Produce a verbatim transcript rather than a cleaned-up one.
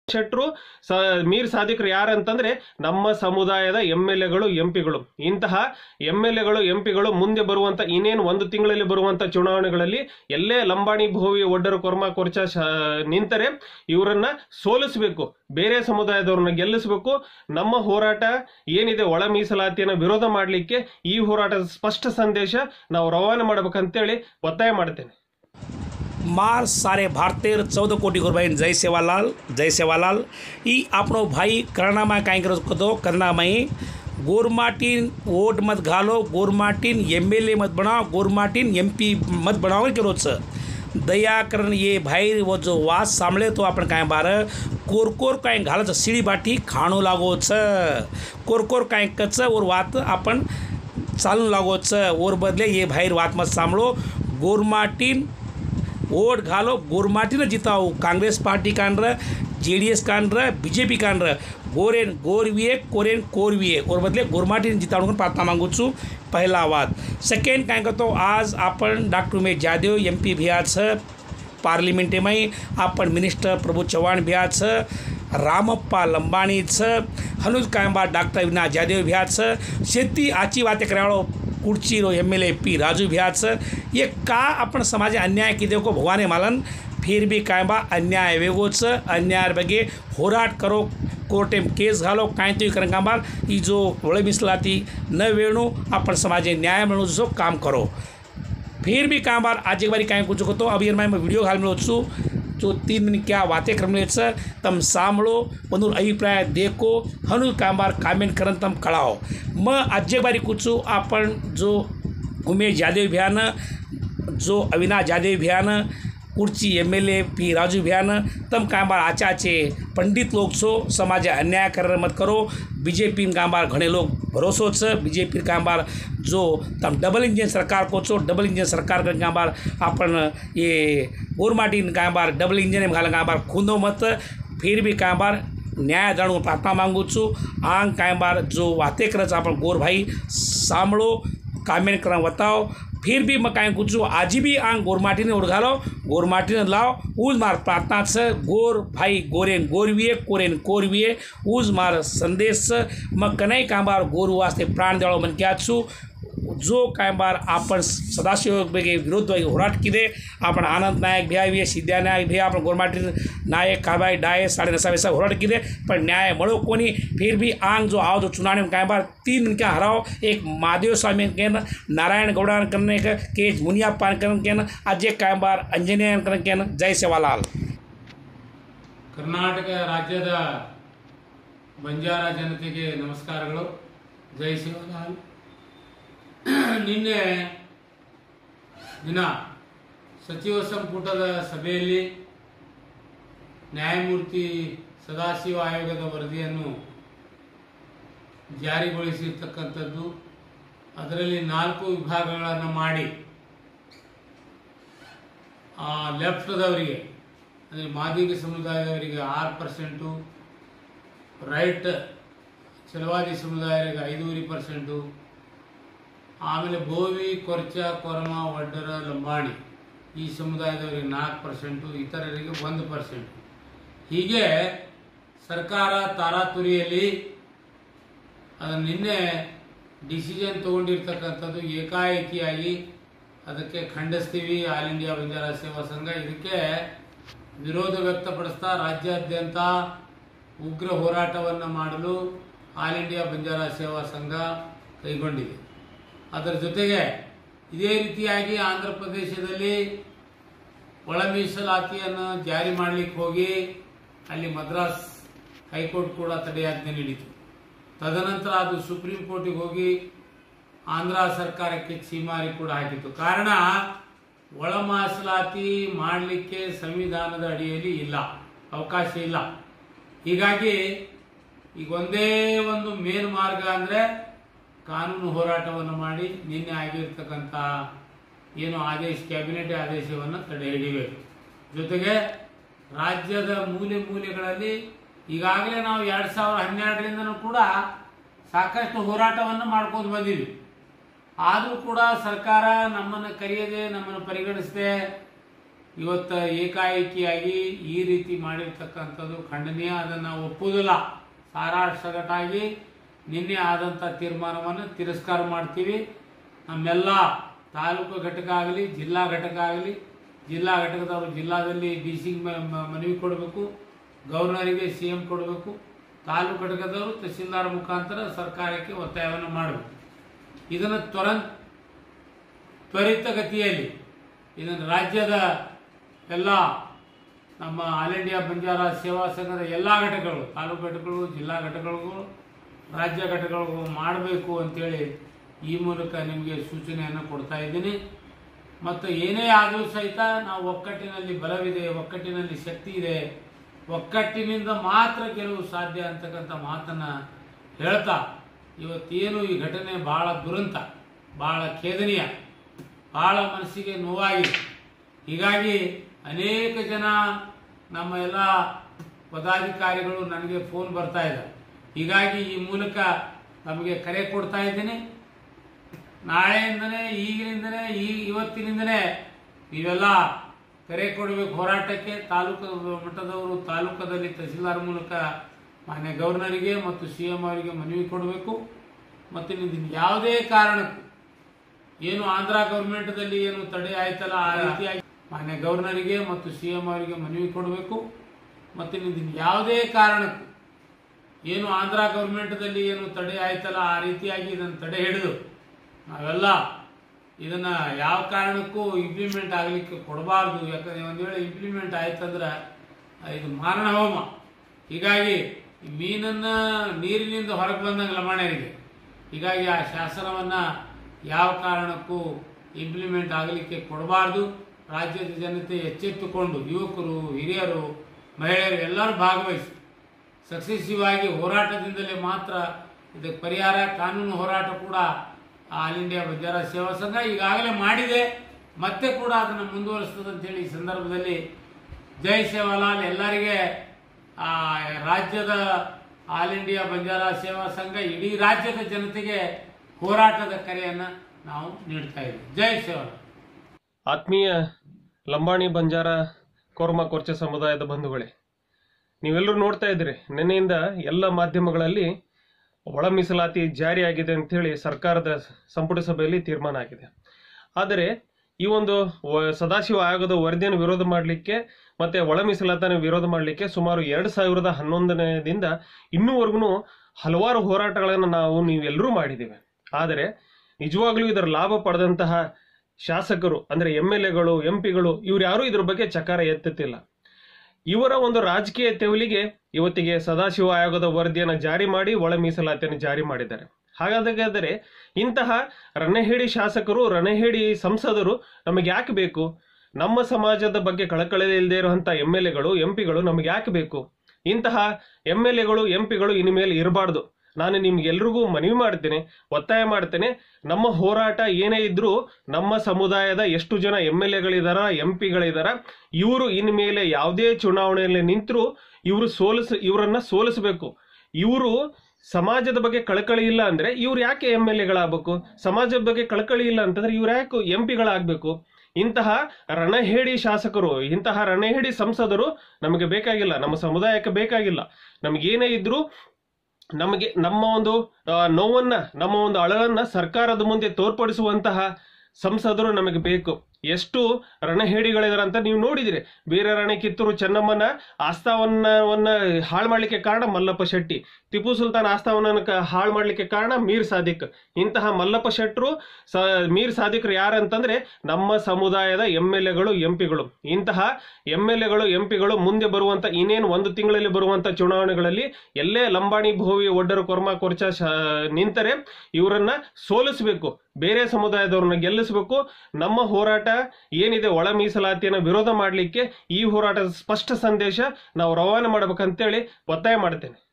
ಶೆಟ್ರು ಮೀರ್ ಸಾದಿಕ್ರು ಯಾರಂತಂದ್ರೆ ನಮ್ಮ ಸಮುದಾಯದ ಎಂ ಎಲ್ ಎಗಳು ಎಂ ಪಿಗಳು. ಇಂತಹ ಎಂ ಎಲ್ ಎಗಳು ಎಂ ಪಿಗಳು ಮುಂದೆ ಬರುವಂತ ಇನ್ನೇನು ಒಂದು ತಿಂಗಳಲ್ಲಿ ಬರುವಂತ ಚುನಾವಣೆಗಳಲ್ಲಿ ಎಲ್ಲೇ ಲಂಬಾಣಿ ಭೋವಿ ಒಡ್ಡರ ಕೊರ್ಮ ಕೊರ್ಚ ನಿಂತರೆ ಇವರನ್ನ ಸೋಲಿಸಬೇಕು, ಬೇರೆ ಸಮುದಾಯದವ್ರನ್ನ ಗೆಲ್ಲಿಸಬೇಕು. ನಮ್ಮ ಹೋರಾಟ ಏನಿದೆ ಒಳ ಮೀಸಲಾತಿಯನ್ನು ವಿರೋಧ ಮಾಡಲಿಕ್ಕೆ ಈ ಹೋರಾಟದ ಸ್ಪಷ್ಟ ಸಂದೇಶ ನಾವು ರವಾನೆ ಮಾಡಬೇಕಂತೇಳಿ ಒತ್ತಾಯ ಮಾಡ್ತೇನೆ. मार सारे भारतीय चौदह कोटी गुरु भाई जय सेवालाल जय सेवालाल ई आपनो भाई करनामा काई करो करनामाई गोरमाटीन वोट मत घालो, गोरमाटीन एम एल ए मत बनाओ, गोरमाटीन एम पी मत बनाओ के रोज दया करन ये भाई वो जो वास सांभळे तो आपण काय बार कोरकोर काय घालच सीडी बाटी खाणू लागो छ, कोरकोर काय कच और वात आपण चालू लागो छ. और बदले ये भाई वात मत सांभळो, गोरमाटीन वोट घालो, गोरमाटीन जिताओ. कांग्रेस पार्टी कांड्र, जेडीएस कांड्र, बीजेपी कांड्र, गोरेन गोरविये कोरेन कोरविये और बदले गोरमाटीन जितावून प्रार्थना मागू छू. पहला बात. सेकंड काय करतो आज आपण doctor Umesh Jadhav M P भी आज पार्लिमेंट में आपण मिनिस्टर प्रभु चव्हाण भी आज रामप्पा लंबाणी हनुज कायंबा डॉक्टर विनायक जाधव भी आज शेती आची बातें करावो कुर्ची रो M L A P Raju भ्याच ये का अपन समाज अन्याय की देखो भगवान मालन फिर भी कायबा अन्याय वेगोच अन्याय बगे होराट करो, कोर्टे में केस घालो, काई तो करंगाबार ये जो वळे मिसलाती न वेणु अपन समाज न्याय मिलू जो काम करो. फिर भी काम बार आज एक बारी काय कुछ को तो अभी मैं वीडियो घाल मिलो छु जो तीन मिनट क्या बातें क्रमले तम सांभळो ಒಂದು अभिप्राय देखो हनु कामबार कमेंट करन तम कळाओ. म आज बारी कुछ आपण जो उमेश जाधव भ्यान जो अविनाश जाधव भ्यान कुर्ची M L A P Raju भ्यान तम कामबार आचाचे पंडित लोग छो, समाज अन्याय कर मत करो. बीजेपी कामबार घणे लोग भरोसो छ, बीजेपी कामबार जो तम डबल इंजन सरकार को छो, डबल इंजन सरकार का कामबार अपन ये गोरमाटीन कामबार डबल इंजन में घाला कामबार खूंदो मत. फिर भी कामबार न्याय दणू प्रार्थना मांगू छू. आंग कामबार जो वाते करच अपन गोर भाई सांभळो, कमेंट कर बताओ. फिर भी मैं कहीं कुछ आज भी आंग गोरमाटी ने उड़घालो, गोरमाटी ने लाओ. उज मार प्रार्थना से गोर भाई गोरेन गोरविये कोरेन कोरविये उज मार संदेश मैं कनई कामबार गोरु वास्ते प्राण देवो मन क्या छू. जो कामबार आपण सदाशिव बेगे विरोध होराट किदे आपण आनंद नायक भी आए सिद्ध्या नायक भी आपण गोरमाटी नायक काबाई डाये साढ़े नशा वैसा होराट किदे पर न्याय मळो कोनी. फिर भी आंग जो आओ जो चुनाव में कामबार तीन दिन क्या हराओ एक महादेव स्वामी के नारायण गौड़ा करने के केज मुनिया पान करने के अजय कामबार अंजनेय करने के जय सेवालाल. कर्नाटक राज्यದ ಬಂಜಾರ ಜನತೆಗೆ ನಮಸ್ಕಾರಗಳು. ಜೈ ಸೇವಾಲಾಲ್. ನಿನ್ನೆ ದಿನ ಸಚಿವ ಸಂಪುಟದ ಸಭೆಯಲ್ಲಿ ನ್ಯಾಯಮೂರ್ತಿ ಸದಾಶಿವ ಆಯೋಗದ ವರದಿಯನ್ನು ಜಾರಿಗೊಳಿಸಿರ್ತಕ್ಕಂಥದ್ದು. ಅದರಲ್ಲಿ ನಾಲ್ಕು ವಿಭಾಗಗಳನ್ನು ಮಾಡಿ ಲೆಫ್ಟ್ದವರಿಗೆ ಅಂದರೆ ಮಾದಿಗ ಸಮುದಾಯದವರಿಗೆ ಆರು ಪರ್ಸೆಂಟು, ರೈಟ್ ಛಲವಾದಿ ಸಮುದಾಯರಿಗೆ ಐದೂವರೆ ಪರ್ಸೆಂಟು, ಆಮೇಲೆ ಬೋವಿ ಕೊರ್ಚ ಕೊರಮ ಒಡ್ಡರ ಲಂಬಾಣಿ ಈ ಸಮುದಾಯದವರಿಗೆ ನಾಲ್ಕು ಪರ್ಸೆಂಟು, ಇತರರಿಗೆ ಒಂದು ಪರ್ಸೆಂಟು. ಹೀಗೆ ಸರ್ಕಾರ ತಾರಾತುರಿಯಲ್ಲಿ ಅದನ್ನು ನಿನ್ನೆ ಡಿಸಿಷನ್ ತಗೊಂಡಿರ್ತಕ್ಕಂಥದ್ದು ಏಕಾಏಕಿಯಾಗಿ ಅದಕ್ಕೆ ಖಂಡಿಸ್ತೀವಿ. ಆಲ್ ಇಂಡಿಯಾ ಬಂಜಾರ ಸೇವಾ ಸಂಘ ಇದಕ್ಕೆ ವಿರೋಧ ವ್ಯಕ್ತಪಡಿಸ್ತಾ ರಾಜ್ಯಾದ್ಯಂತ ಉಗ್ರ ಹೋರಾಟವನ್ನು ಮಾಡಲು ಆಲ್ ಇಂಡಿಯಾ ಬಂಜಾರ ಸೇವಾ ಸಂಘ ಕೈಗೊಂಡಿದೆ. ಅದರ ಜೊತೆಗೆ ಇದೇ ರೀತಿಯಾಗಿ ಆಂಧ್ರ ಪ್ರದೇಶದಲ್ಲಿ ಒಳ ಮೀಸಲಾತಿಯನ್ನು ಜಾರಿ ಮಾಡಲಿಕ್ಕೆ ಹೋಗಿ ಅಲ್ಲಿ ಮದ್ರಾಸ್ ಹೈಕೋರ್ಟ್ ಕೂಡ ತಡೆಯಾಜ್ಞೆ ನೀಡಿತು. ತದನಂತರ ಅದು ಸುಪ್ರೀಂ ಕೋರ್ಟಿಗೆ ಹೋಗಿ ಆಂಧ್ರ ಸರ್ಕಾರಕ್ಕೆ ಛೀಮಾರಿ ಕೂಡ ಹಾಕಿತು. ಕಾರಣ ಒಳ ಮೀಸಲಾತಿ ಮಾಡಲಿಕ್ಕೆ ಸಂವಿಧಾನದ ಅಡಿಯಲ್ಲಿ ಇಲ್ಲ, ಅವಕಾಶ ಇಲ್ಲ. ಹೀಗಾಗಿ ಈಗ ಒಂದೇ ಒಂದು ಮೇನ್ ಮಾರ್ಗ ಅಂದರೆ ಕಾನೂನು ಹೋರಾಟವನ್ನು ಮಾಡಿ ನಿನ್ನೆ ಆಗಿರ್ತಕ್ಕಂಥ ಏನು ಆದೇಶ ಕ್ಯಾಬಿನೆಟ್ ಆದೇಶವನ್ನು ತಡೆ ಹಿಡಿಬೇಕು. ಜೊತೆಗೆ ರಾಜ್ಯದ ಮೂಲೆ ಮೂಲೆಗಳಲ್ಲಿ ಈಗಾಗಲೇ ನಾವು ಎರಡು ಸಾವಿರದ ಹನ್ನೆರಡರಿಂದನೂ ಕೂಡ ಸಾಕಷ್ಟು ಹೋರಾಟವನ್ನು ಮಾಡ್ಕೊಂಡು ಬಂದಿದ್ವಿ. ಆದರೂ ಕೂಡ ಸರ್ಕಾರ ನಮ್ಮನ್ನು ಕರೆಯದೆ, ನಮ್ಮನ್ನು ಪರಿಗಣಿಸದೆ ಇವತ್ತು ಏಕಾಏಕಿಯಾಗಿ ಈ ರೀತಿ ಮಾಡಿರ್ತಕ್ಕಂಥದ್ದು ಖಂಡನೀಯ. ಅದನ್ನು ಒಪ್ಪುವುದಿಲ್ಲ. ಸಾರಾಸಗಟಾಗಿ ನಿನ್ನೆ ಆದಂಥ ತೀರ್ಮಾನವನ್ನು ತಿರಸ್ಕಾರ ಮಾಡ್ತೀವಿ. ನಮ್ಮೆಲ್ಲ ತಾಲೂಕು ಘಟಕ ಆಗಲಿ ಜಿಲ್ಲಾ ಘಟಕ ಆಗಲಿ, ಜಿಲ್ಲಾ ಘಟಕದವರು ಜಿಲ್ಲಾದಲ್ಲಿ ಡಿ ಸಿ ಮನವಿ ಕೊಡಬೇಕು, ಗವರ್ನರಿಗೆ ಸಿ ಎಂ ಕೊಡಬೇಕು, ತಾಲೂಕು ಘಟಕದವರು ತಹಸೀಲ್ದಾರ್ ಮುಖಾಂತರ ಸರ್ಕಾರಕ್ಕೆ ಒತ್ತಾಯವನ್ನು ಮಾಡಬೇಕು. ಇದನ್ನು ತ್ವರ ತ್ವರಿತಗತಿಯಲ್ಲಿ ಇದನ್ನು ರಾಜ್ಯದ ಎಲ್ಲ ನಮ್ಮ ಆಲ್ ಇಂಡಿಯಾ ಬಂಜಾರ ಸೇವಾ ಸಂಘದ ಎಲ್ಲ ಘಟಕಗಳು, ತಾಲೂಕು ಘಟಕಗಳು, ಜಿಲ್ಲಾ ಘಟಕಗಳಿಗೂ ರಾಜ್ಯ ಘಟಕಗಳಿಗೂ ಮಾಡಬೇಕು ಅಂತೇಳಿ ಈ ಮೂಲಕ ನಿಮಗೆ ಸೂಚನೆಯನ್ನು ಕೊಡ್ತಾ ಇದ್ದೀನಿ. ಮತ್ತು ಏನೇ ಆದರೂ ಸಹಿತ ನಾವು ಒಕ್ಕಟ್ಟಿನಲ್ಲಿ ಬಲವಿದೆ, ಒಕ್ಕಟ್ಟಿನಲ್ಲಿ ಶಕ್ತಿ ಇದೆ, ಒಕ್ಕಟ್ಟಿನಿಂದ ಮಾತ್ರ ಗೆಲುವು ಸಾಧ್ಯ ಅಂತಕ್ಕಂಥ ಮಾತನ್ನು ಹೇಳ್ತಾ ಇವತ್ತೇನು ಈ ಘಟನೆ ಬಹಳ ದುರಂತ, ಬಹಳ ಖೇದನೀಯ, ಬಹಳ ಮನಸ್ಸಿಗೆ ನೋವಾಗಿದೆ. ಹೀಗಾಗಿ ಅನೇಕ ಜನ ನಮ್ಮ ಎಲ್ಲ ಪದಾಧಿಕಾರಿಗಳು ನನಗೆ ಫೋನ್ ಬರ್ತಾ ಇದ್ದಾರೆ. ಹೀಗಾಗಿ ಈ ಮೂಲಕ ನಮಗೆ ಕರೆ ಕೊಡ್ತಾ ಇದ್ದೀನಿ. ನಾಳೆಯಿಂದನೇ, ಈಗಿನಿಂದನೇ, ಈ ಇವತ್ತಿನಿಂದನೇ ನೀವೆಲ್ಲ ಕರೆ ಕೊಡಬೇಕು ಹೋರಾಟಕ್ಕೆ. ತಾಲೂಕು ಮಟ್ಟದವರು ತಾಲೂಕದಲ್ಲಿ ತಹಸೀಲ್ದಾರ್ ಮೂಲಕ ಮಾನ್ಯ ಗವರ್ನರಿಗೆ ಮತ್ತು ಸಿ ಎಂ ಅವರಿಗೆ ಮನವಿ ಕೊಡಬೇಕು. ಮತ್ತು ನಿಮ್ದು ಯಾವುದೇ ಕಾರಣಕ್ಕೂ ಏನು ಆಂಧ್ರ ಗೌರ್ಮೆಂಟ್ದಲ್ಲಿ ಏನು ತಡೆ ಆಯ್ತಲ್ಲ ಆ ರೀತಿಯಾಗಿ ಮಾನ್ಯ ಗವರ್ನರಿಗೆ ಮತ್ತು ಸಿ ಎಂ ಅವರಿಗೆ ಮನವಿ ಕೊಡಬೇಕು. ಮತ್ತು ನಿಮ್ದು ಯಾವುದೇ ಕಾರಣಕ್ಕೂ ಏನು ಆಂಧ್ರ ಗೌರ್ಮೆಂಟ್ದಲ್ಲಿ ಏನು ತಡೆ ಆಯ್ತಲ್ಲ ಆ ರೀತಿಯಾಗಿ ಇದನ್ನು ತಡೆ ಹಿಡಿದು ನಾವೆಲ್ಲ ಇದನ್ನು ಯಾವ ಕಾರಣಕ್ಕೂ ಇಂಪ್ಲಿಮೆಂಟ್ ಆಗಲಿಕ್ಕೆ ಕೊಡಬಾರ್ದು. ಯಾಕಂದರೆ ಒಂದು ವೇಳೆ ಇಂಪ್ಲಿಮೆಂಟ್ ಆಯ್ತಂದ್ರೆ ಇದು ಮಾರಣ ಹೋಮ. ಹೀಗಾಗಿ ಮೀನನ್ನು ನೀರಿನಿಂದ ಹೊರಗೆ ಬಂದಂಗೆ ಲಮಾಣರಿಗೆ. ಹೀಗಾಗಿ ಆ ಶಾಸನವನ್ನು ಯಾವ ಕಾರಣಕ್ಕೂ ಇಂಪ್ಲಿಮೆಂಟ್ ಆಗಲಿಕ್ಕೆ ಕೊಡಬಾರ್ದು. ರಾಜ್ಯದ ಜನತೆ ಎಚ್ಚೆತ್ತುಕೊಂಡು ಯುವಕರು, ಹಿರಿಯರು, ಮಹಿಳೆಯರು ಎಲ್ಲರೂ ಭಾಗವಹಿಸಿ ಸಕ್ಸೆಸಿವ್ ಆಗಿ ಹೋರಾಟದಿಂದಲೇ ಮಾತ್ರ ಇದಕ್ಕೆ ಪರಿಹಾರ. ಕಾನೂನು ಹೋರಾಟ ಕೂಡ ಆಲ್ ಇಂಡಿಯಾ ಬಂಜಾರ ಸೇವಾ ಸಂಘ ಈಗಾಗಲೇ ಮಾಡಿದೆ, ಮತ್ತೆ ಕೂಡ ಅದನ್ನು ಮುಂದುವರಿಸ್ತದೆ ಅಂತೇಳಿ ಈ ಸಂದರ್ಭದಲ್ಲಿ ಜೈ ಸೇವಾಲಾಲ್ ಎಲ್ಲರಿಗೆ, ರಾಜ್ಯದ ಆಲ್ ಇಂಡಿಯಾ ಬಂಜಾರ ಸೇವಾ ಸಂಘ ಇಡೀ ರಾಜ್ಯದ ಜನತೆಗೆ ಹೋರಾಟದ ಕರೆಯನ್ನು ನಾವು ನೀಡ್ತಾ ಇದ್ದೀವಿ. ಜೈ ಸೇವಾಲಾಲ್. ಆತ್ಮೀಯ ಲಂಬಾಣಿ ಬಂಜಾರ ಕೋರ್ಮ ಕೊರ್ಚ ಸಮುದಾಯದ ಬಂಧುಗಳೇ, ನೀವೆಲ್ಲರೂ ನೋಡ್ತಾ ಇದ್ದೀರಿ, ನಿನ್ನೆಯಿಂದ ಎಲ್ಲ ಮಾಧ್ಯಮಗಳಲ್ಲಿ ಒಳ ಮೀಸಲಾತಿ ಜಾರಿಯಾಗಿದೆ ಅಂತೇಳಿ ಸರ್ಕಾರದ ಸಂಪುಟ ಸಭೆಯಲ್ಲಿ ತೀರ್ಮಾನ ಆಗಿದೆ. ಆದರೆ ಈ ಒಂದು ಸದಾಶಿವ ಆಯೋಗದ ವರದಿಯನ್ನು ವಿರೋಧ ಮಾಡಲಿಕ್ಕೆ ಮತ್ತೆ ಒಳ ಮೀಸಲಾತಿಯನ್ನು ವಿರೋಧ ಮಾಡಲಿಕ್ಕೆ ಸುಮಾರು ಎರಡು ಸಾವಿರದ ಹನ್ನೊಂದನೇದಿಂದ ಇನ್ನೂವರೆಗೂ ಹಲವಾರು ಹೋರಾಟಗಳನ್ನು ನಾವು ನೀವೆಲ್ಲರೂ ಮಾಡಿದ್ದೇವೆ. ಆದರೆ ನಿಜವಾಗ್ಲೂ ಇದರ ಲಾಭ ಪಡೆದಂತಹ ಶಾಸಕರು ಅಂದ್ರೆ ಎಂ ಎಲ್ ಎಗಳು, ಎಂ ಪಿಗಳು ಇವ್ರು ಯಾರೂ ಇದ್ರ ಬಗ್ಗೆ ಚಕಾರ ಎತ್ತುತ್ತಿಲ್ಲ. ಇವರ ಒಂದು ರಾಜಕೀಯ ತೆವಲಿಗೆ ಇವತ್ತಿಗೆ ಸದಾಶಿವ ಆಯೋಗದ ವರದಿಯನ್ನು ಜಾರಿ ಮಾಡಿ ಒಳ ಮೀಸಲಾತಿಯನ್ನು ಜಾರಿ ಮಾಡಿದ್ದಾರೆ. ಹಾಗಾದರೆ ಇಂತಹ ರಣಹೇಡಿ ಶಾಸಕರು, ರಣಹೇಡಿ ಸಂಸದರು ನಮಗೆ ಯಾಕೆ ಬೇಕು? ನಮ್ಮ ಸಮಾಜದ ಬಗ್ಗೆ ಕಳಕಳಿ ಇಲ್ಲದೆ ಇರುವಂತಹ ಎಂ ಎಲ್ ಎಗಳು, ಎಂ ಪಿಗಳು ನಮಗೆ ಯಾಕೆ ಬೇಕು? ಇಂತಹ ಎಂ ಎಲ್ ಎಗಳು, ಎಂ ಪಿಗಳು ಇನ್ಮೇಲೆ ಇರಬಾರ್ದು. ನಾನು ನಿಮ್ಗೆಲ್ರಿಗೂ ಮನವಿ ಮಾಡ್ತೇನೆ, ಒತ್ತಾಯ ಮಾಡ್ತೇನೆ. ನಮ್ಮ ಹೋರಾಟ ಏನೇ ಇದ್ರೂ ನಮ್ಮ ಸಮುದಾಯದ ಎಷ್ಟು ಜನ ಎಂ ಎಲ್ ಎಗಳಿದಾರ, ಎಂ ಪಿಗಳಿದಾರ, ಇವರು ಇನ್ಮೇಲೆ ಯಾವುದೇ ಚುನಾವಣೆಯಲ್ಲಿ ನಿಂತರೂ ಇವರು ಸೋಲಿಸ ಇವರನ್ನ ಸೋಲಿಸಬೇಕು. ಇವರು ಸಮಾಜದ ಬಗ್ಗೆ ಕಳಕಳಿ ಇಲ್ಲ ಅಂದ್ರೆ ಇವ್ರು ಯಾಕೆ ಎಂ ಎಲ್ ಎಗಳಾಗಬೇಕು? ಸಮಾಜದ ಬಗ್ಗೆ ಕಳಕಳಿ ಇಲ್ಲ ಅಂತಂದ್ರೆ ಇವ್ರು ಯಾಕೆ ಎಂ ಪಿಗಳಾಗಬೇಕು? ಇಂತಹ ರಣಹೇಡಿ ಶಾಸಕರು, ಇಂತಹ ರಣಹೇಡಿ ಸಂಸದರು ನಮಗೆ ಬೇಕಾಗಿಲ್ಲ, ನಮ್ಮ ಸಮುದಾಯಕ್ಕೆ ಬೇಕಾಗಿಲ್ಲ. ನಮಗೇನೇ ಇದ್ರೂ ನಮಗೆ ನಮ್ಮ ಒಂದು ನೋವನ್ನ, ನಮ್ಮ ಒಂದು ಅಳಲನ್ನ ಸರ್ಕಾರದ ಮುಂದೆ ತೋರ್ಪಡಿಸುವಂತಹ ಸಂಸದರು ನಮಗೆ ಬೇಕು. ಎಷ್ಟು ರಣಹೇಡಿಗಳಿದಾರೆ ಅಂತ ನೀವು ನೋಡಿದಿರಿ. ವೀರರಾಣಿ ಕಿತ್ತೂರು ಚೆನ್ನಮ್ಮನ ಆಸ್ಥಾನವನ್ನ ಹಾಳು ಮಾಡ್ಲಿಕ್ಕೆ ಕಾರಣ ಮಲ್ಲಪ್ಪ ಶೆಟ್ಟಿ, ಟಿಪ್ಪು ಸುಲ್ತಾನ್ ಆಸ್ಥಾನವನ್ನ ಹಾಳು ಮಾಡ್ಲಿಕ್ಕೆ ಕಾರಣ ಮೀರ್ ಸಾದಿಕ್. ಇಂತಹ ಮಲ್ಲಪ್ಪ ಶೆಟ್ರು, ಸ ಮೀರ್ ಸಾದಿಕ್ರು ಯಾರಂತಂದ್ರೆ ನಮ್ಮ ಸಮುದಾಯದ ಎಂ ಎಲ್ ಎಗಳು, ಎಂ ಪಿಗಳು. ಇಂತಹ ಎಂ ಎಲ್ ಎಗಳು, ಎಂ ಪಿಗಳು ಮುಂದೆ ಬರುವಂತ ಇನ್ನೇನು ಒಂದು ತಿಂಗಳಲ್ಲಿ ಬರುವಂತ ಚುನಾವಣೆಗಳಲ್ಲಿ ಎಲ್ಲೇ ಲಂಬಾಣಿ, ಭೋವಿ, ಒಡ್ಡರು, ಕೊರ್ಮ, ಕೊರ್ಚ ನಿಂತರೆ ಇವರನ್ನ ಸೋಲಿಸಬೇಕು, ಬೇರೆ ಸಮುದಾಯದವ್ರನ್ನ ಗೆಲ್ಲಿಸಬೇಕು. ನಮ್ಮ ಹೋರಾಟ ಏನಿದೆ ಒಳ ಮೀಸಲಾತಿಯನ್ನು ವಿರೋಧ ಮಾಡಲಿಕ್ಕೆ ಈ ಹೋರಾಟದ ಸ್ಪಷ್ಟ ಸಂದೇಶ ನಾವು ರವಾನೆ ಮಾಡ್ಬೇಕಂತೇಳಿ ಒತ್ತಾಯ ಮಾಡ್ತೇನೆ.